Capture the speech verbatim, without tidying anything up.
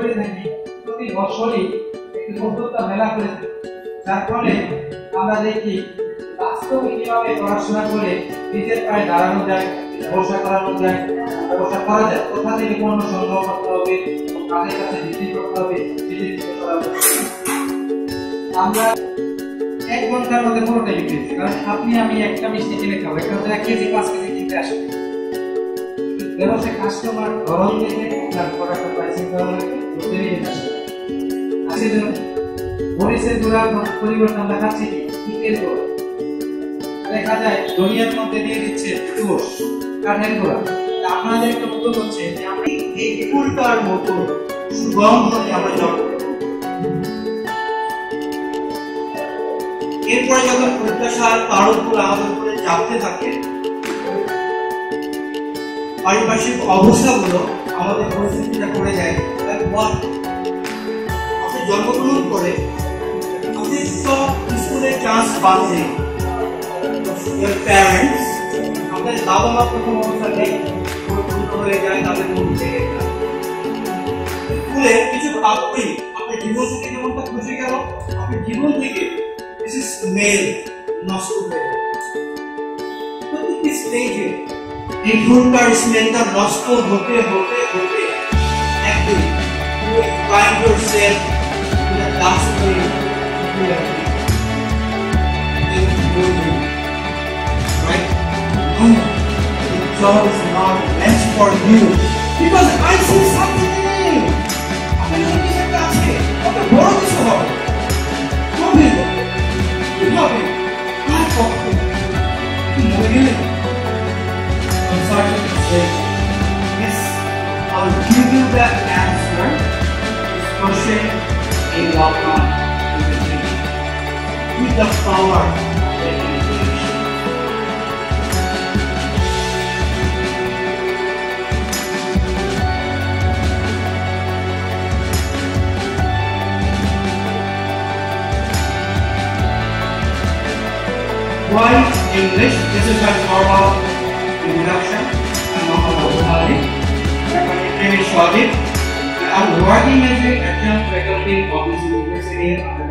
করে থাকি প্রতি বছরই একটি উদ্যোক্তা মেলা করে থাকি, যার ফলে আমরা দেখি বাস্তবে কিভাবে পড়াশোনা করে নিজের পায়ে দাঁড়ানো যায়, ব্যবসা করানো যায়, ব্যবসা করা যায়, কোথা থেকে পণ্য সংগ্রহ করতে হবে, কাদের কাছে বিক্রি করতে হবে, আমরা এক ঘন্টার মধ্যে পুরোটা লিখেছি। কারণ আপনি আমি একটা মিষ্টি কিনে খাবো, একটা হচ্ছে এক কেজি পাঁচ কেজি কিনতে আসবে। ব্যবসায় কাস্টমার ধরন দেখে আপনার প্রোডাক্ট প্রাইসিং করা লাগবে, আসে যেন মরিচের গুঁড়া পরিবর্তন আমরা খাচ্ছি কি তেল গুঁড়া, দেখা যায় দুনিয়ার মধ্যে দিয়ে দিচ্ছে তুষ কাঠের গুঁড়া। আপনাদের একটা উদ্যোগ হচ্ছে যে আমি এই ফুলটার মতো সুগন্ধকে আমরা জন্ম দেব। এরপরে যখন প্রত্যাশার কারণগুলো আমাদের উপরে চাপতে থাকে, পারিপার্শ্বিক অবস্থাগুলো আমাদের পরিস্থিতিটা করে যায়, আপনি জন্মগ্রহণ করে আপনি সব স্কুলের চান্স পাচ্ছেন, প্যারেন্টস আমাদের বাবা মা প্রথম অবস্থাতে হয়ে যায়, তাদের মধ্যে স্কুলে কিছু প্রাপ্তি আপনার জীবন থেকে যেমনটা খুশি গেল, আপনার জীবন থেকে মেল নষ্ট হয়ে যায়। প্রতিটি স্টেজে এই ফুলটার স্মেলটা নষ্ট হতে হতে হতে একদিন you will find yourself in a dustbin. Right? No, the job is not meant for you because I see something in you. আপনি যদি সেটা আছে, আপনি বড় কিছু হবে, হবে, কি হবে, আর কখন, কি মরে গেলে I'm sorry to say, yes, I'll give you the answer. This question in Lockman with the power of imagination. Why English? This is my normal introduction. I'm Mohammad Ali. My name is Shadid. I'm working as a adjunct faculty of this university.